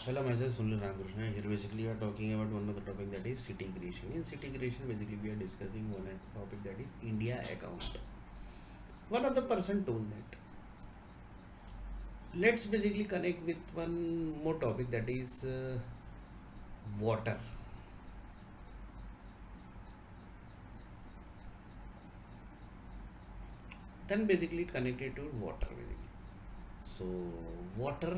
Hello, myself Sunil Ramakrishna. Here basically we are talking about one of the topic that is city creation. In city creation, basically we are discussing one topic that is India account. One of the person told that. Let's basically connect with one more topic that is water. Then basically it connected to water basically. So water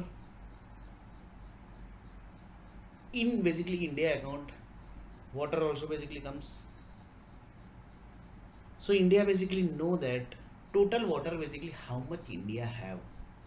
in basically India account, water also basically comes. So India basically know that total water basically how much India have.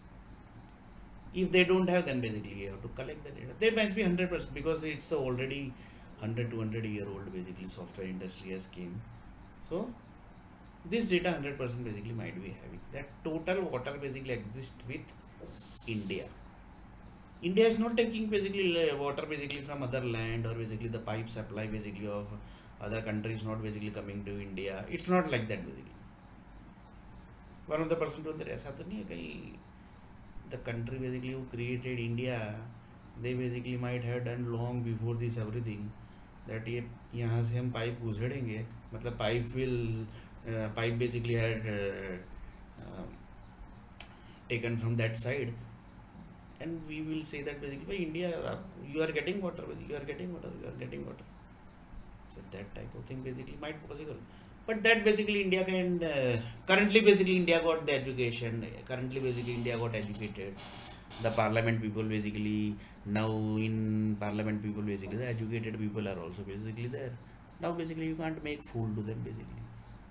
If they don't have, then basically you have to collect the data. They must be 100% because it's already 100 200 year old basically software industry has came. So this data 100% basically might be having that total water basically exists with India. India is not taking basically water basically from other land, or basically the pipe supply basically of other countries not basically coming to India. It's not like that basically. One of the person told that ऐसा तो नहीं है कहीं the country basically who created India, they basically might have done long before this everything that ये यहाँ से हम pipe उछेड़ेंगे, मतलब pipe will pipe basically had uh, taken from that side, and we will say that basically by India you are getting water, basically you are getting water, you are getting water. So that type of thing basically might possible. But that basically India can currently basically India got the education. Currently basically India got educated. The parliament people basically now in parliament people basically the educated people are also basically there. Now basically you can't make fool to them basically.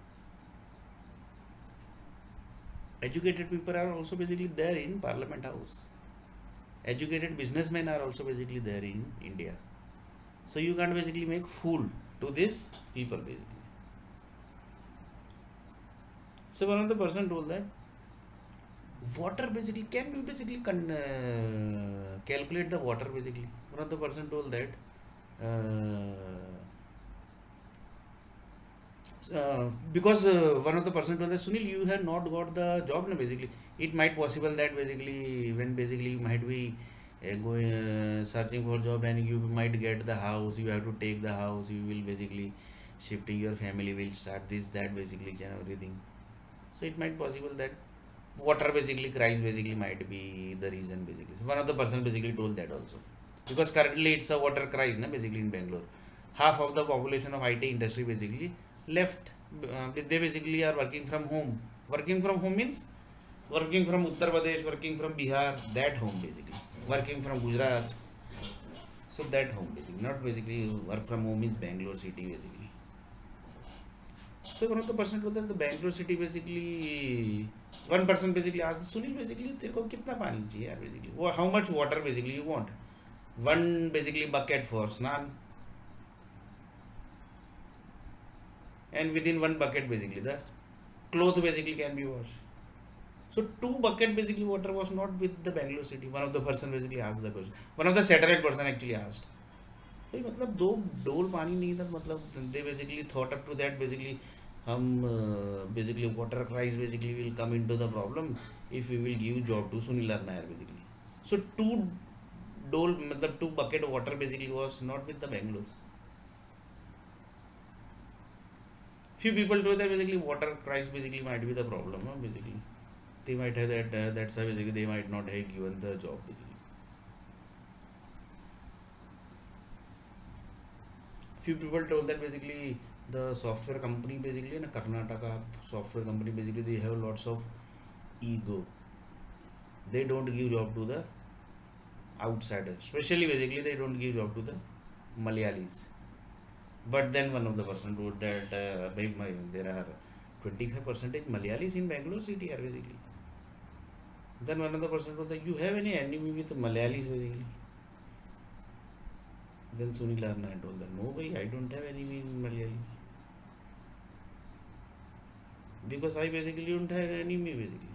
Educated people are also basically there in parliament house. Educated businessmen are also basically there in India. So you can't basically make fool to this people basically. So one of the person told that water basically can we basically calculate the water basically. One of the person told that because one of the person told that Sunil, you have not got the job. No, basically it might possible that basically when basically you might be going searching for job and you might get the house, you have to take the house, you will basically shifting your family will start this that basically and everything. So it might possible that water basically crisis basically might be the reason basically. So one of the person basically told that also, because currently it's a water crisis na basically in Bangalore. Half of the population of IT industry basically left. They basically are working from home. Working from home means working from Uttar Pradesh, working from Bihar, that home basically. Working from Gujarat, so that home basically. Not basically work from home means Bangalore city basically. So one of the person told that the Bangalore city basically, one person basically asked Sunil basically तेरे को कितना पानी चाहिए यार basically, how much water basically you want. One basically bucket for snan, and within one bucket basically the cloth basically can be washed. So two bucket basically water was not with the Bangalore city. One of the person basically asked the question. One of the satellite person actually asked. भाई मतलब दो डोल पानी नहीं था, मतलब they basically thought up to that basically हम basically water crisis basically will come into the problem if we will give job to Sunil Nair basically. So two dole मतलब two bucket water basically was not with the Bangalore. Few people told that basically water crisis basically might be the problem, no? Basically they might have that that's why basically they might not have given the job basically. Few people told that basically the software company basically in Karnataka software company basically they have lots of ego. They don't give job to the outsiders, especially basically they don't give job to the Malayalis. But then one of the person told that there are 25% Malayalis in Bangalore city are basically. Then one of the person told that you have any enemy with Malayalis basically. Then Sunil Nair told that no, bhai, I don't have enemy in Malayali. Because I basically don't have enemy basically.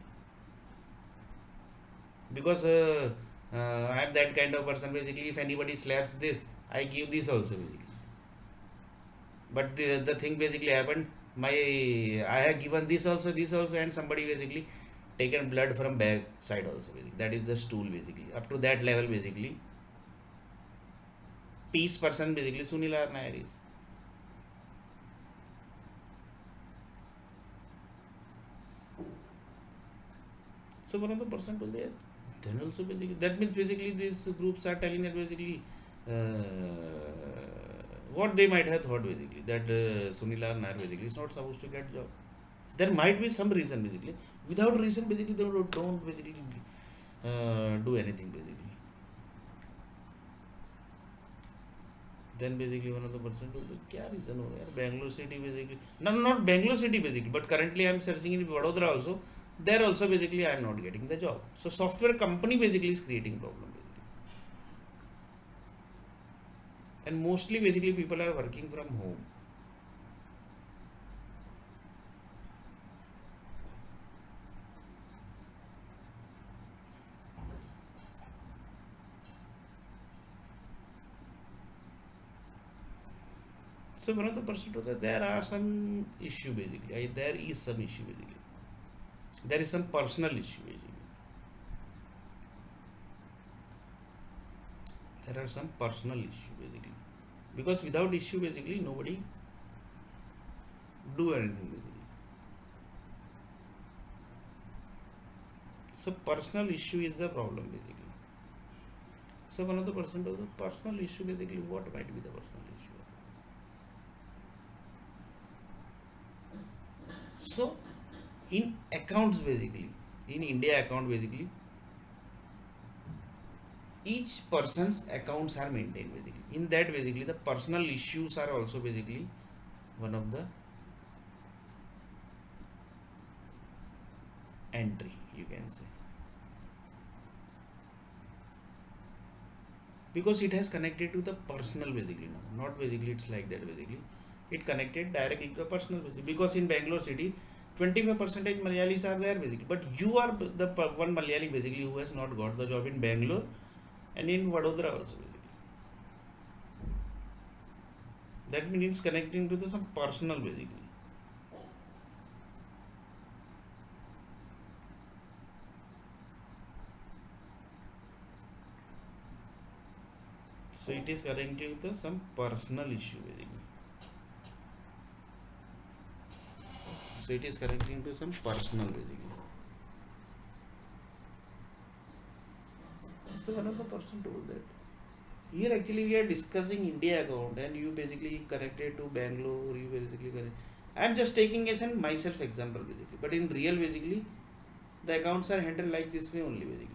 Because I am that kind of person basically. If anybody slaps this, I give this also basically. But the thing basically happened. I have given this also, and somebody basically taken blood from back side also basically. That is the stool basically. Up to that level basically. peace person basically Sunil R. Nair is. So one of the person told that. Then also basically that means basically these groups are telling that basically what they might have thought basically that Sunil R. Nair basically is not supposed to get job. There might be some reason basically. Without reason basically they don't basically do anything basically. Then basically one of the person told that क्या reason हो यार Bangalore city basically not Bangalore city basically but currently I am searching in Vadodara also. There also basically I am not getting the job. So software company basically is creating problem basically. And mostly basically people are working from home. So one of the person told that there are some issue basically. There is some issue basically. There is some personal issue basically. There are some personal issue basically. Because without issue basically nobody do anything basically. So personal issue is the problem basically. So one of the person told the personal issue basically what might be the personal issue. So in accounts basically, in India account basically, each person's accounts are maintained basically. In that basically the personal issues are also basically one of the entry you can say. Because it has connected to the personal basically now, not basically it's like that basically. It connected directly to the personal basically. Because in Bangalore city 25% Malayalis are there basically, but you are the one Malayali basically who has not got the job in Bangalore and in Vadodara also basically. That means it's connecting to the some personal basically. So it is connecting to some personal issue basically. So it is connecting to some personal basically. So another person told that here actually we are discussing India account and you basically connected to Bangalore, you basically connect. I am just taking as an myself example basically, but in real basically the accounts are handled like this way only basically.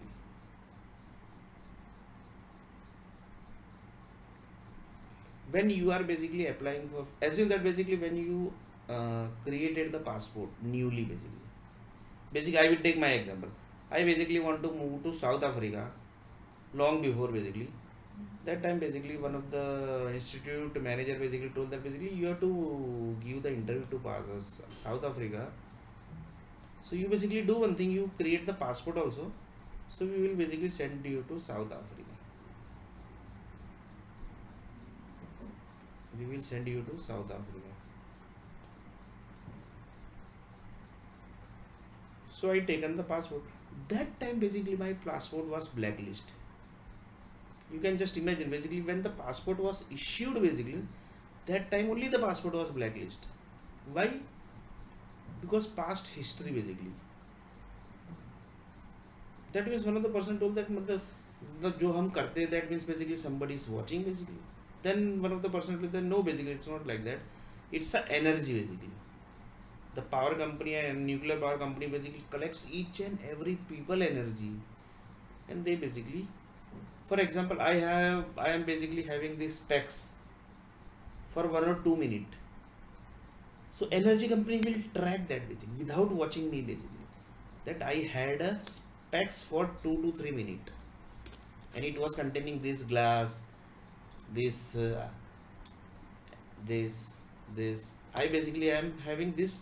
When you are basically applying for, assume that basically when you created the passport newly basically I will take my example. I basically want to move to South Africa long before basically. That time basically one of the institute manager basically told that basically you have to give the interview to pass us South Africa. So you basically do one thing, you create the passport also. So we will basically send you to South Africa. We will send you to South Africa. So I taken the passport. That time basically my passport was blacklist. You can just imagine basically when the passport was issued basically, that time only the passport was blacklist. Why? Because past history basically. That means one of the person told that the जो हम करते, that means basically somebody is watching basically. Then one of the person told that no basically it's not like that. It's a energy basically. The power company and nuclear power company basically collects each and every people energy, and they basically, for example, I am basically having these specs for 1 or 2 minutes. So energy company will track that basically without watching me basically, that I had a specs for 2 to 3 minutes, and it was containing this glass, this I basically am having this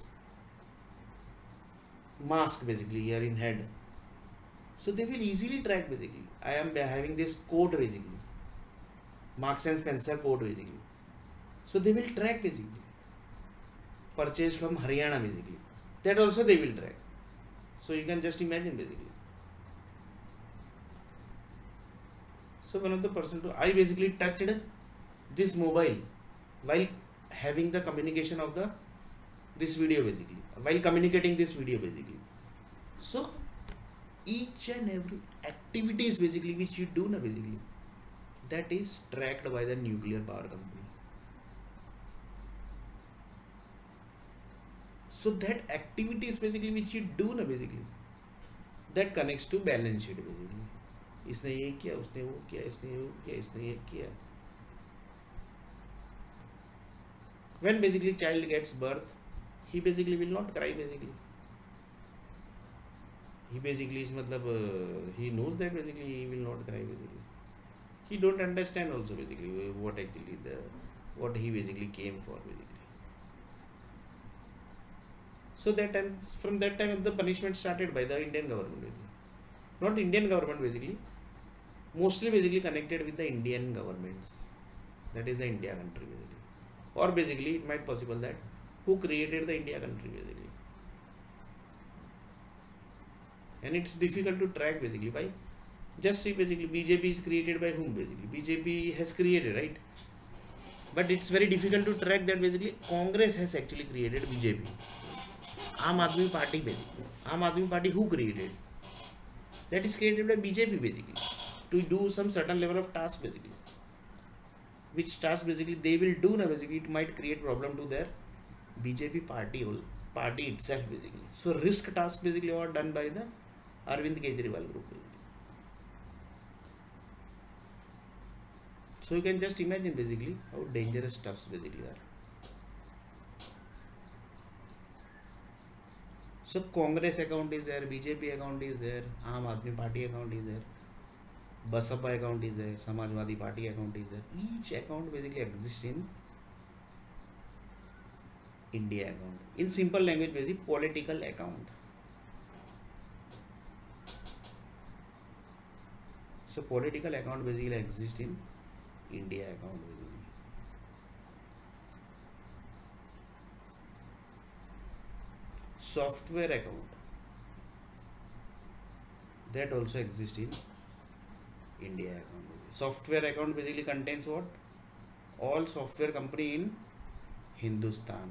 mask basically here in head. So they will easily track basically. I am having this coat basically, Marks and Spencer coat basically. So they will track basically. Purchased from Haryana basically. That also they will track. So you can just imagine basically. So one of the person I basically touched this mobile while having the communication of the this video basically, while communicating this video basically. So each and every activities basically which you do now basically, that is tracked by the nuclear power company. So that activities basically which you do now basically, that connects to balance sheet basically. इसने ये किया, उसने वो किया, इसने वो किया, इसने ये किया. When basically child gets birth, he basically will not cry basically. He basically is matlab, he knows that basically he will not cry basically. He don't understand also basically what actually what he basically came for basically. So that time, from that time the punishment started by the Indian government basically. Not Indian government basically, mostly basically connected with the Indian governments. That is the India country basically. Or basically it might possible that who created the India country basically. And it's difficult to track basically. Why? Just see basically BJP is created by whom basically? BJP has created, right? But it's very difficult to track that basically Congress has actually created BJP. Aam Aadmi Party basically. Aam Aadmi Party who created? That is created by BJP basically. To do some certain level of task basically. Which task basically they will do now basically, it might create problem to their BJP party itself basically. So risk task basically are done by the Arvind Kejriwal group basically. So you can just imagine basically how dangerous stuffs basically are. So Congress account is there, BJP account is there, Aam Aadmi Party account is there, Basapa account is there, Samajwadi Party account is there. Each account basically exists in India account. In simple language basically political account. So political account basically exists in India account basically. Software account, that also exists in India account. Software account basically contains what? All software company in Hindustan.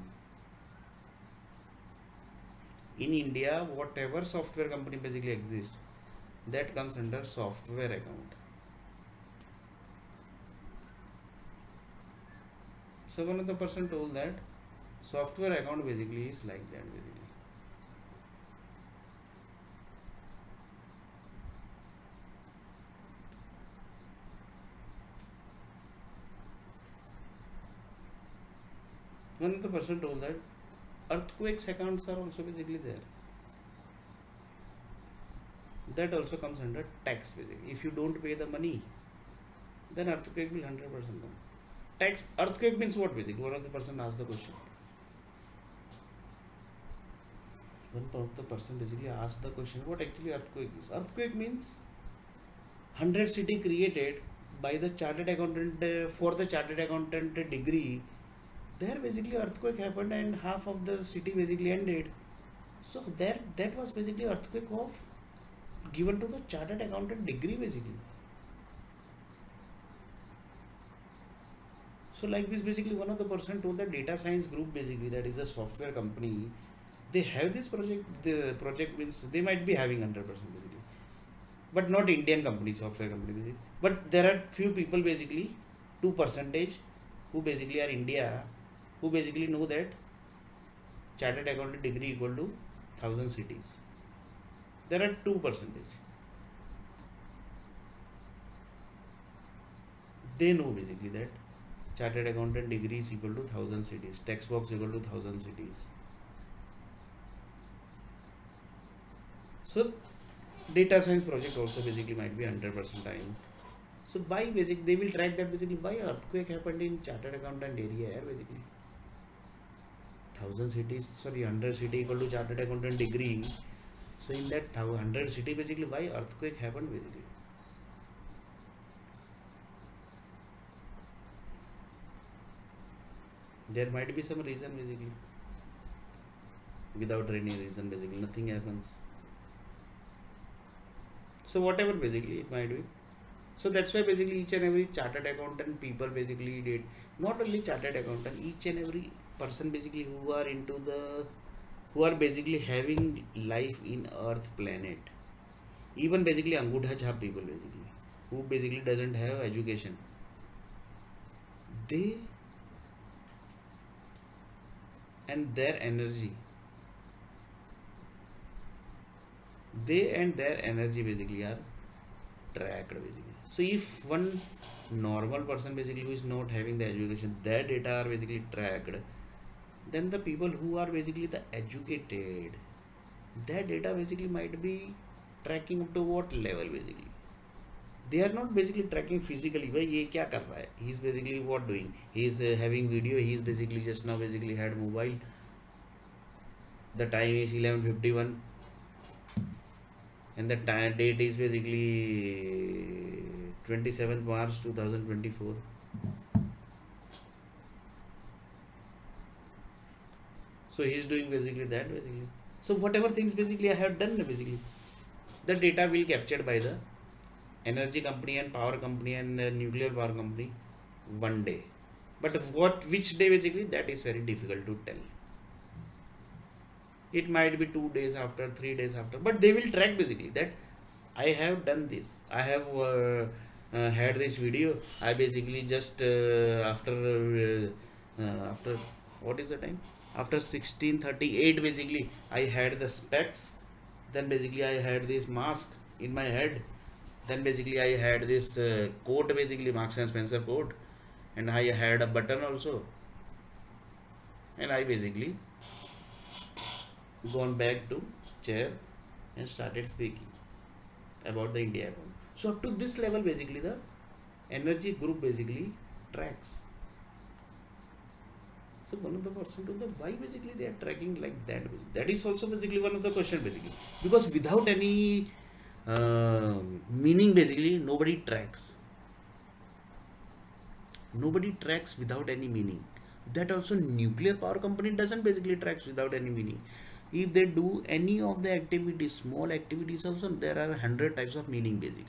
In India, whatever software company basically exists, that comes under software account. So one of the person told that software account basically is like that basically. One of the person told that earthquakes accounts are also basically there. That also comes under tax basically. If you don't pay the money, then earthquake will 100% come. Tax earthquake means what basically? One of the person asked the question. One of the person basically asked the question, what actually earthquake is? Earthquake means 100 city created by the chartered accountant for the chartered accountant degree. There basically earthquake happened and half of the city basically ended. So there that was basically earthquake of given to the chartered accountant degree basically. So like this basically one of the person told the data science group basically, that is a software company, they have this project. The project means they might be having 100% basically, but not Indian company, software company basically. But there are few people basically 2% who basically are India, who basically know that chartered accountant degree equal to 1000 cities. There are 2%. They know basically that chartered accountant degree is equal to 1000 cities, tax box equal to 1000 cities. So data science project also basically might be 100% time. So why basically they will track that basically why earthquake happened in chartered accountant area here basically. 1000 cities, sorry 100 city equal to chartered accountant degree. So in that 100 city basically why earthquake happened basically. There might be some reason basically. Without any reason basically nothing happens. So whatever basically it might be, So that's why basically each and every chartered accountant people basically did, not only chartered accountant, each and every person basically who are basically having life in Earth planet, even basically Angutha Chhap people basically, who basically doesn't have education, they and their energy, basically are tracked basically. So if one normal person basically who is not having the education, their data are basically tracked, then the people who are basically the educated, their data basically might be tracking up to what level basically. They are not basically tracking physically भाई ये क्या कर रहा है, he is basically what doing, he is having video, he is basically just now basically had mobile, the time is 11:51 and the date is basically 27th March 2024. So he is doing basically that basically. So whatever things basically I have done basically, the data will captured by the energy company and power company and nuclear power company one day. But which day basically, that is very difficult to tell. It might be 2 days after, 3 days after, but they will track basically that I have done this, I have had this video, I basically just after what is the time, after 16:38 basically I had the specs, then basically I had this mask in my head, then basically I had this coat basically, Marks and Spencer coat, and I had a button also, and I basically gone back to chair and started speaking about the India account. So up to this level basically the energy group basically tracks. So one of the person to the why basically they are tracking like that basically. That is also basically one of the question basically, because without any meaning basically nobody tracks. Nobody tracks without any meaning. That also nuclear power company doesn't basically tracks without any meaning. If they do any of the activities, small activities also, there are 100 types of meaning basically.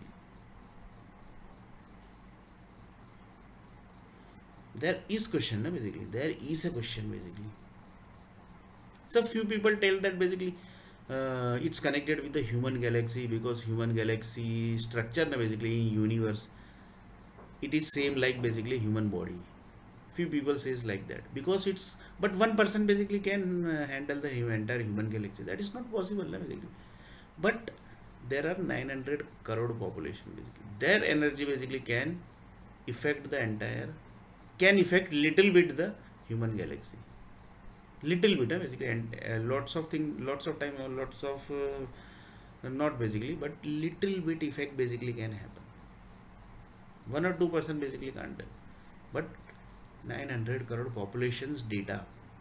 There is question basically, there is a question basically. So few people tell that basically it's connected with the human galaxy, because human galaxy structure basically in universe, it is same like basically human body. Few people says like that, because it's, but one person basically can handle the entire human galaxy, that is not possible basically. But there are 900 crore population basically, their energy basically can affect the entire, can affect little bit the human galaxy, little bit basically, and lots of thing, lots of time, lots of not basically, but little bit effect basically can happen. 1 or 2% basically can't do, but 900 crore populations data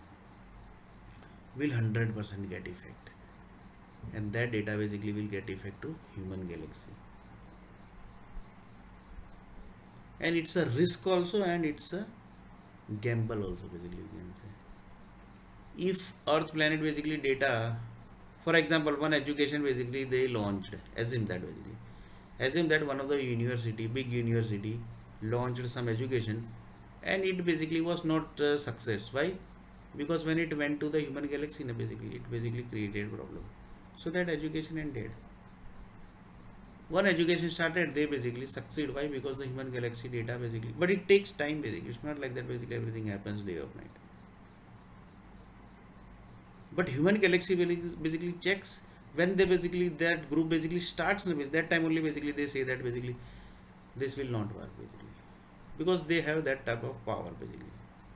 will 100% get effect, and that data basically will get effect to human galaxy, and it's a risk also, and it's a gamble also basically, you can say. If Earth planet basically data, for example one education basically they launched, assume that one of the university, big university launched some education, and it basically was not success. Why? Because when it went to the human galaxy, basically it basically created problem, so that education ended. One education started, they basically succeed. Why? Because the human galaxy data basically, but it takes time basically, it's not like that basically everything happens day or night. But human galaxy basically checks when they basically, that group basically starts, that time only basically they say that basically this will not work basically, because they have that type of power basically,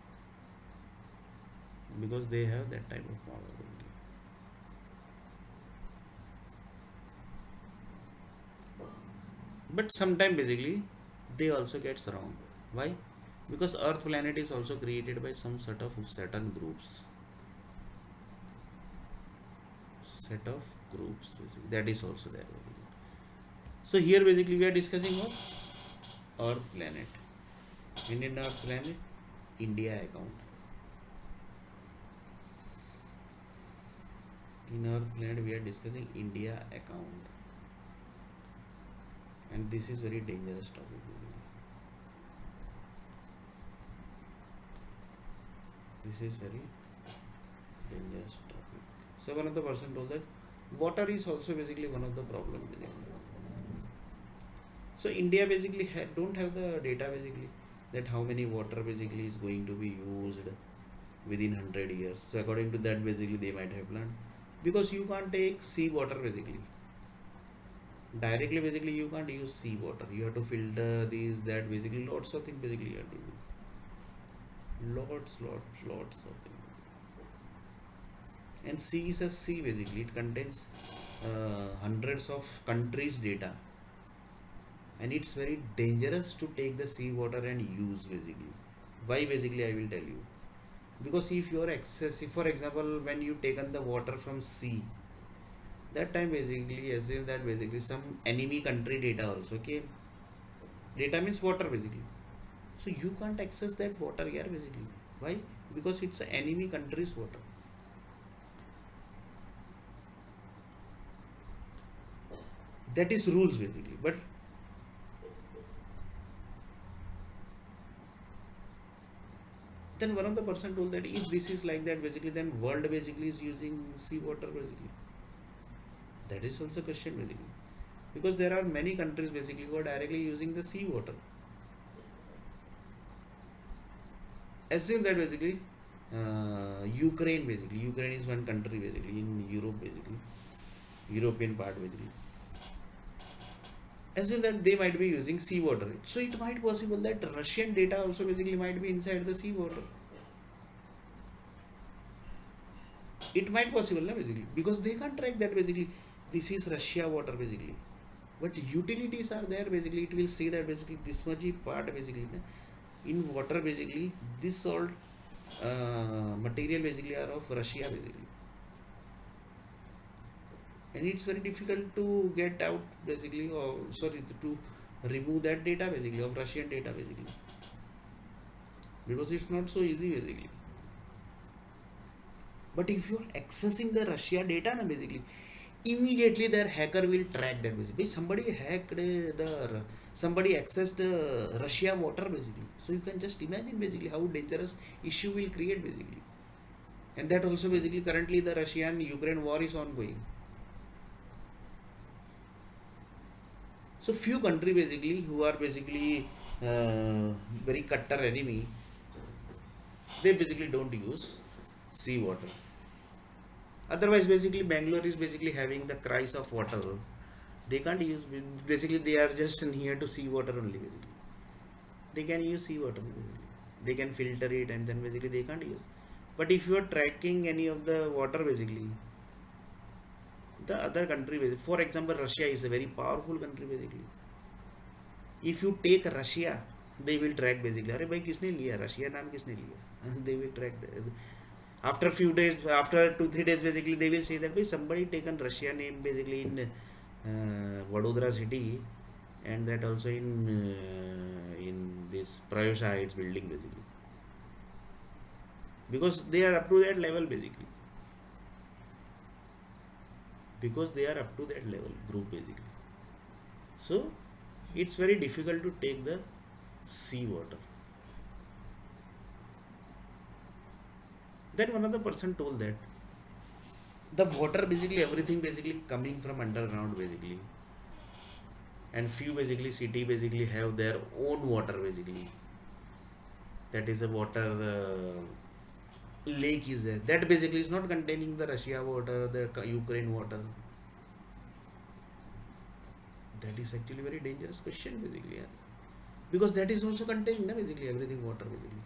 because they have that type of power basically. But sometimes basically they also gets wrong. Why? Because Earth planet is also created by some sort of certain groups, set of groups basically, that is also there basically. So here basically we are discussing what Earth planet, Indian Earth planet, India account. In Earth planet we are discussing India account. and this is very dangerous topic. This is very dangerous topic. So one of the person told that water is also basically one of the problem. So India basically don't have the data basically that how many water basically is going to be used within 100 years. So according to that basically they might have planned, because you can't take sea water basically directly, basically you can't use sea water, you have to filter these that basically lots of things basically you have to do, lots of things. And sea is a sea basically, it contains hundreds of countries data, and it's very dangerous to take the sea water and use basically. Why basically I will tell you, because if you are excessive, for example when you taken the water from sea, that time basically assume that basically some enemy country data also came. Data means water basically, so you can't access that water here basically. Why? Because it's an enemy country's water. That is rules basically. But then one of the person told that if this is like that basically, then world basically is using sea water basically. That is also a question basically, because there are many countries basically who are directly using the sea water. Assume that basically Ukraine basically, Ukraine is one country basically in Europe basically, European part basically. Assume that they might be using sea water, so it might possible that Russian data also basically might be inside the sea water. It might possible na basically, because they can't track that basically this is Russia water basically, but utilities are there basically, it will say that basically this much part basically in water basically this salt material basically are of Russia basically, and it's very difficult to get out basically, or sorry, to remove that data basically of Russian data basically, because it's not so easy basically. But if you are accessing the Russia data na basically, immediately their hacker will track that basically. Somebody hacked somebody accessed Russia water basically. So you can just imagine basically how dangerous issue will create basically. And that also basically currently the Russian-Ukraine war is ongoing. So few country basically who are basically very cutter enemy, they basically don't use sea water. Otherwise basically Bangalore is basically having the crisis of water. They can't use, basically they are just near to sea water only basically. They can use sea water basically. They can filter it and then basically they can't use. But if you are tracking any of the water basically, the other country basically, for example Russia is a very powerful country basically. If you take Russia, they will track basically. अरे भाई किसने लिया Russia नाम किसने लिया? They will track the, after few days, after 2-3 days basically they will say that somebody taken Russia name basically in Vadodara city, and that also in this Prayosha Heights building basically, because they are up to that level basically, because they are up to that level group basically. So it's very difficult to take the sea water. Then one other person told that the water basically everything basically coming from underground basically, and few basically city basically have their own water basically, that is a water lake is there, that basically is not containing the Russia water, the Ukraine water. That is actually very dangerous question basically, yeah. Because that is also containing basically everything water basically.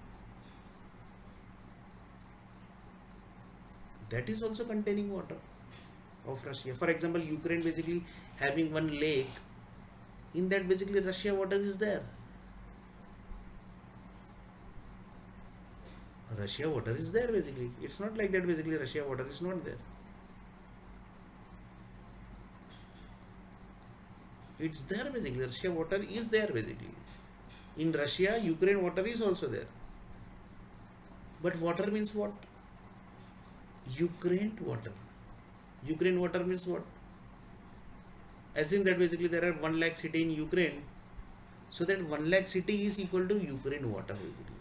That is also containing water of Russia. For example, Ukraine basically having one lake, in that basically Russia water is there. Russia water is there basically. It's not like that basically Russia water is not there. It's there basically. Russia water is there basically. In Russia, Ukraine water is also there. But water means what? Ukraine water. Ukraine water means what? Assume that basically there are 1 lakh city in Ukraine, so that 1 lakh city is equal to Ukraine water basically.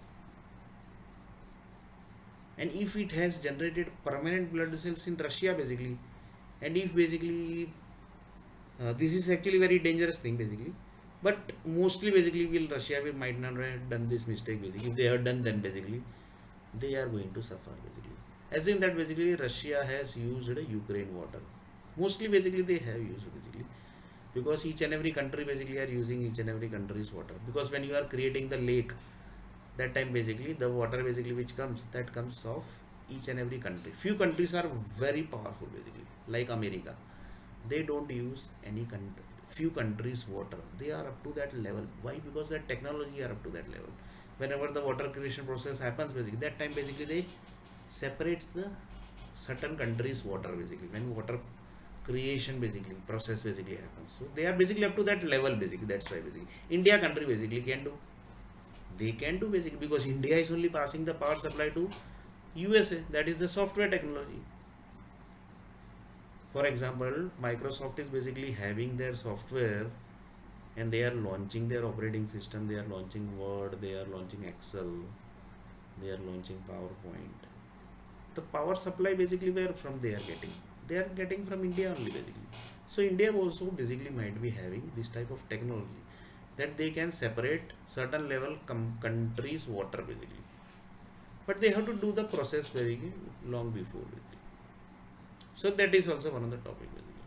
And if it has generated permanent blood cells in Russia basically, and if basically this is actually very dangerous thing basically, but mostly basically will Russia will might not have done this mistake basically. If they have done, then basically they are going to suffer basically. Assume that basically Russia has used Ukraine water, mostly basically they have used basically, because each and every country basically are using each and every country's water, because when you are creating the lake, that time basically the water basically which comes, that comes of each and every country. Few countries are very powerful basically, like America, they don't use any country, few countries water, they are up to that level. Why? Because that technology are up to that level. Whenever the water creation process happens basically, that time basically they separates the certain countries water basically, when water creation basically process basically happens. So they are basically up to that level basically. That's why basically India country basically can do, they can do basically, because India is only passing the power supply to USA, that is the software technology. For example, Microsoft is basically having their software and they are launching their operating system, they are launching Word, they are launching Excel, they are launching PowerPoint. The power supply basically where from they are getting from India only basically. So India also basically might be having this type of technology, that they can separate certain level countries water basically, but they have to do the process very long before basically. So that is also one of the topic basically.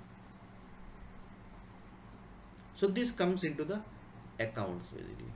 So this comes into the accounts basically.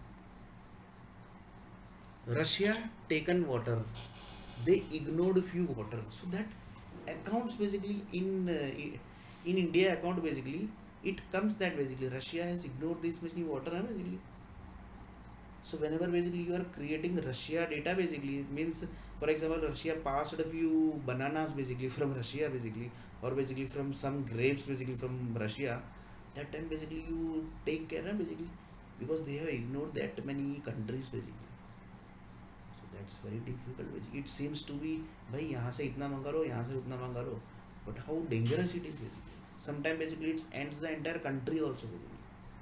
Russia taken water, they ignored few water, so that accounts basically in India account basically, it comes that basically Russia has ignored this many water basically. So whenever basically you are creating Russia data basically, means for example Russia passed a few bananas basically from Russia basically, or basically from some grapes basically from Russia, that time basically you take care basically, because they have ignored that many countries basically. So that's very difficult basically. It seems to be भाई यहाँ से इतना मंगा लो, यहाँ से उतना मंगा लो, but how dangerous it is basically. Sometimes basically it ends the entire country also basically.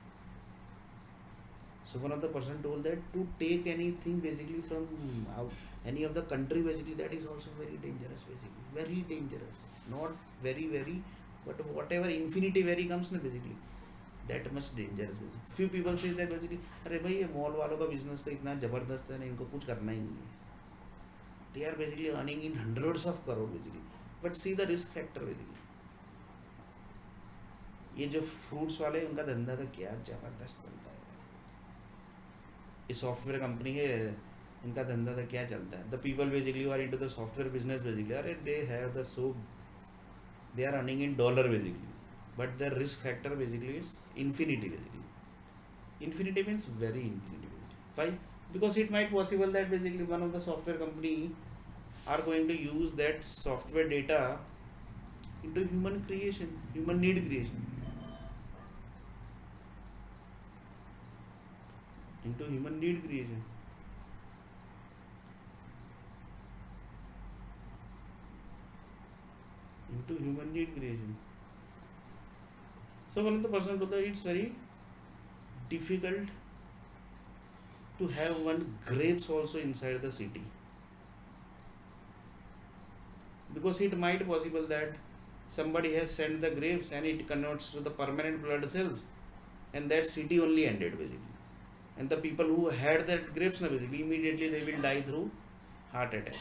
So one of the person told that to take anything basically from out, any of the country basically, that is also very dangerous basically, very dangerous, not very, but whatever infinity very comes na basically, that much dangerous basically. Few people say that basically, अरे भाई ये mall वालों का business तो इतना जबरदस्त है ना, इनको कुछ करना ही नहीं है. They are basically earning in hundreds of crore basically, but see the risk factor basically. ये जो फ्रूट्स वाले उनका धंधा तो क्या जबरदस्त चलता है, ये सॉफ्टवेयर कंपनी है, इनका धंधा तो क्या चलता है. The people basically are into the software business basically, अरे they have the so they are earning in dollar basically, but the risk factor basically it's infinity basically. Infinity means very infinity basically. Why? Because it might possible that basically one of the software company are going to use that software data into human creation, human need creation, into human need creation. Into human need creation. So one of the person told that it's very difficult to have one grapes also inside the city, because it might possible that somebody has sent the grapes and it converts to the permanent blood cells, and that city only ended basically, and the people who had that grapes na basically immediately they will die through heart attack.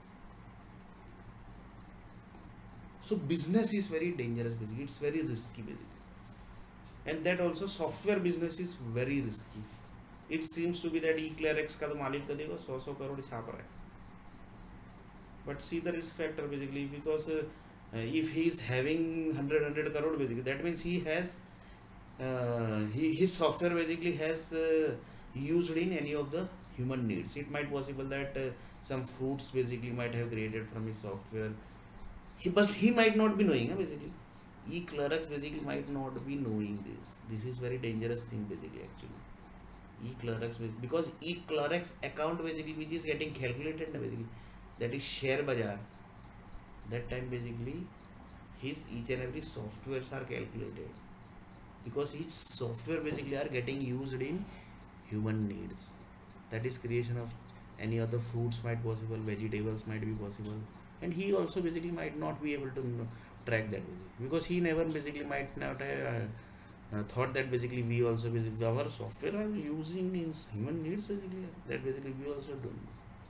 So business is very dangerous basically, it's very risky basically, and that also software business is very risky. It seems to be that eClearX का तो मालिक तो देखो 100 करोड़ छाप रहा है, but see the risk factor basically, because if he is having 100 crore basically, that means he has his software basically has used in any of the human needs. It might possible that some fruits basically might have created from his software, but he might not be knowing basically. eClearX basically might not be knowing this. This is very dangerous thing basically actually. eClearX because eClearX account basically which is getting calculated basically, that is share bazaar, that time basically his each and every softwares are calculated. because each software basically are getting used in human needs. That is creation of any other fruits might possible, vegetables might be possible, and he also basically might not be able to track that because he never basically might not have thought that basically we also basically our software are using in human needs basically, that basically we also don't.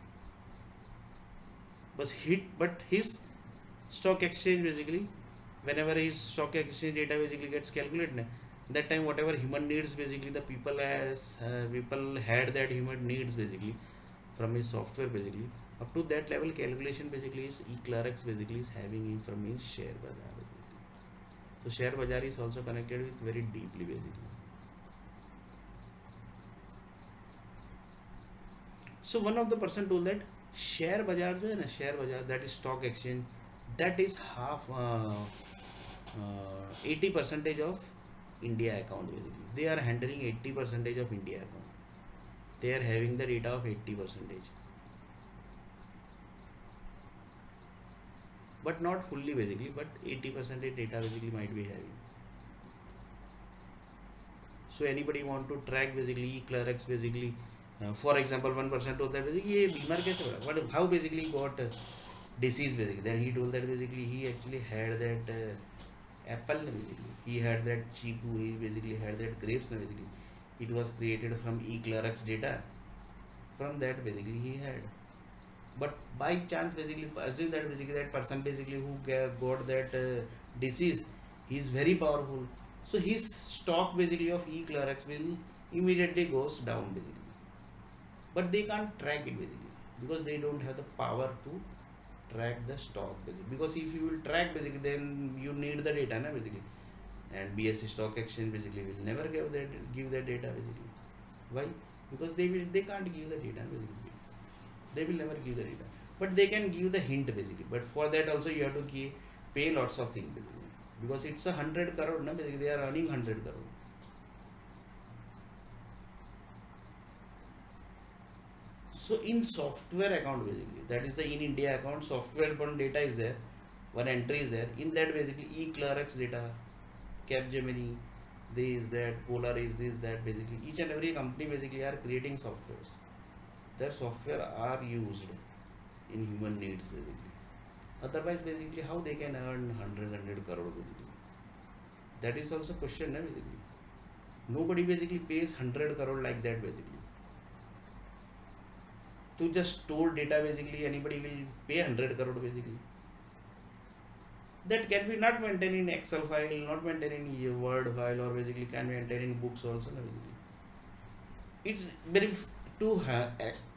But his stock exchange basically, whenever his stock exchange data basically gets calculated, that time whatever human needs basically the people had that human needs basically from his software basically, up to that level calculation basically is eClerx basically is having in from his share bazaar basically. So share bazaar is also connected with very deeply basically. So one of the person told that share bazaar जो है ना, share bazaar, that is stock exchange, that is half 80 percentage of India account basically. They are handling 80 percentage of India account. They are having the data of 80 percentage, but not fully basically. But 80 percentage data basically might be having. So anybody want to track basically eClerx basically. For example, one person told that basically ये बीमार कैसे पड़ा? But how basically got disease basically? Then he told that basically he actually had that apple basically. He had that chiku. He basically had that grapes basically. It was created from eClerx data. From that basically he had. But by chance basically assume that basically that person basically who got that disease, he is very powerful. So his stock basically of eClerx will immediately goes down basically. But they can't track it basically because they don't have the power to track the stock basically. Because if you will track basically, then you need the data na basically, and BSE stock exchange basically will never give that data basically. Why? Because they can't give the data basically. They will never give the data, but they can give the hint basically. But for that also you have to pay lots of things basically, because it's 100 crore na basically, they are earning 100 crore. So in software account basically, that is the in India account, software one data is there, one entry is there. In that basically eClerx data, Capgemini, this, that, Polar is this, that basically each and every company basically are creating softwares. Their software are used in human needs basically. Otherwise basically how they can earn 100 crore basically. That is also question basically. Nobody basically pays 100 crore like that basically. To just store data basically, anybody will pay 100 crore basically. That can be not maintained in Excel file, not maintained in a Word file, or basically can be maintained in books also basically. It's very to have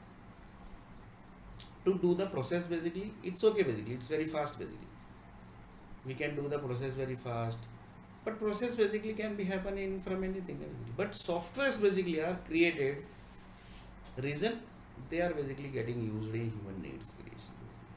to do the process basically, it's okay basically, it's very fast basically. We can do the process very fast, but process basically can be happening from anything basically. But softwares basically are created, reason they are basically getting used in human needs creation.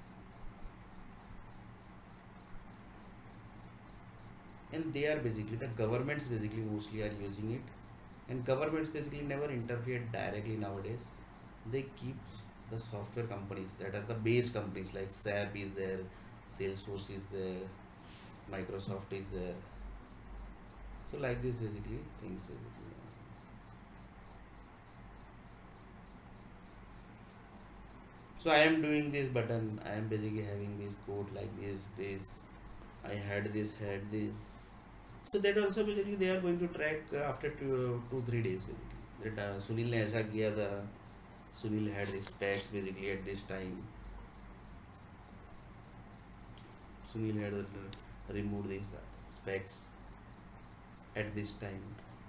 And they are basically, the governments basically mostly are using it, and governments basically never interfere directly nowadays. They keep the software companies that are the base companies like SAP is there, Salesforce is there, Microsoft is there. So like this basically things basically. So I am doing this button, I am basically having this code like this, I had this. So that also basically they are going to track after 2-3 days basically. That Sunil ने ऐसा किया था, Sunil had his specs basically at this time. Sunil had removed these specs at this time.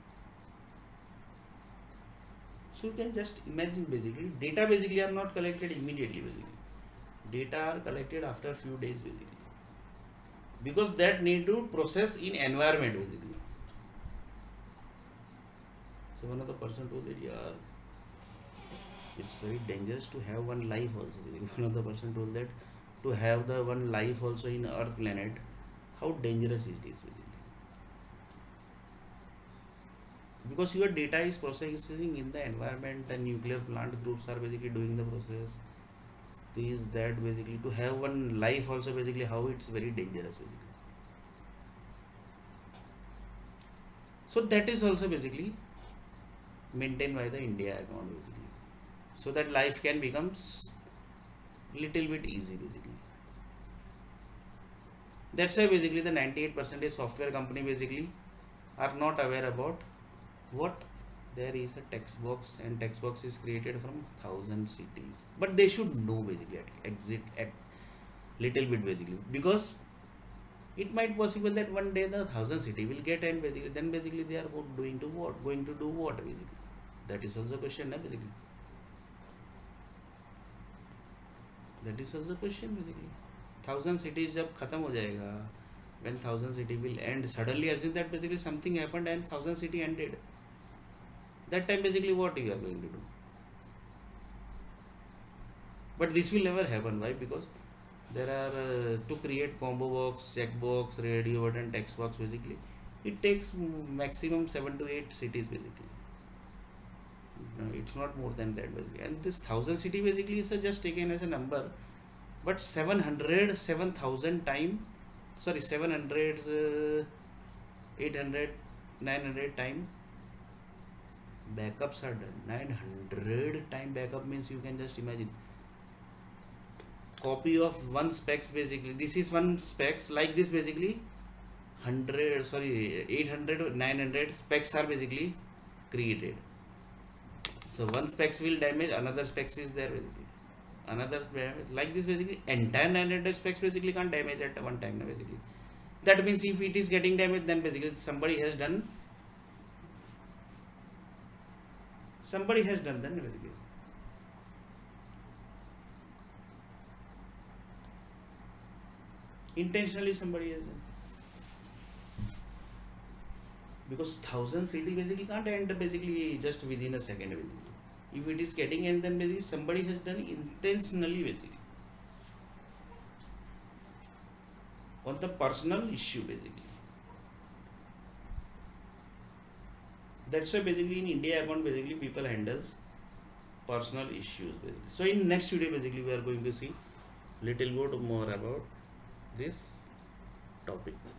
So you can just imagine basically, data basically are not collected immediately basically. Data are collected after few days basically. Because that need to process in environment basically. So one of the person told that yeah, it's very dangerous to have one life also. One of the person told that to have the one life also in Earth planet, how dangerous it is basically. Because your data is processing in the environment, the nuclear plant groups are basically doing the process. This, that basically, to have one life also basically, how it's very dangerous basically. So that is also basically maintained by the India account basically, so that life can become little bit easy basically. That's why basically the 98% software company basically are not aware about what there is a text box, and text box is created from 1,000 cities, but they should know basically at exit at little bit basically, because it might possible that one day the 1,000 city will get, and basically then basically they are doing to what, going to do what basically. That is also question basically. That is also question basically. 1,000 cities जब खत्म हो जाएगा, when 1,000 city will end, suddenly assume that basically something happened and 1,000 city ended. That time basically what you are going to do? But this will never happen. Why? Because there are to create combo box, check box, radio button, text box basically. It takes maximum 7 to 8 cities basically. No, it's not more than that basically. And this 1,000 city basically is just taken as a number, but 700, 7,000 time, sorry 700, 800, 900 time backups are done. 900 time backup means you can just imagine. Copy of one specs basically. This is one specs like this basically. 100, sorry 800, 900 specs are basically created. So one specs will damage, another specs is there basically. Another damage like this basically. Entire 900 specs basically can't damage at one time basically. That means if it is getting damaged, then basically somebody has done then basically. Intentionally somebody has done. Because 1,000 city basically can't end basically just within a second basically. If it is getting end, then basically somebody has done intentionally basically on the personal issue basically. That's why basically in India account basically people handles personal issues basically. So in next video basically we are going to see little bit more about this topic.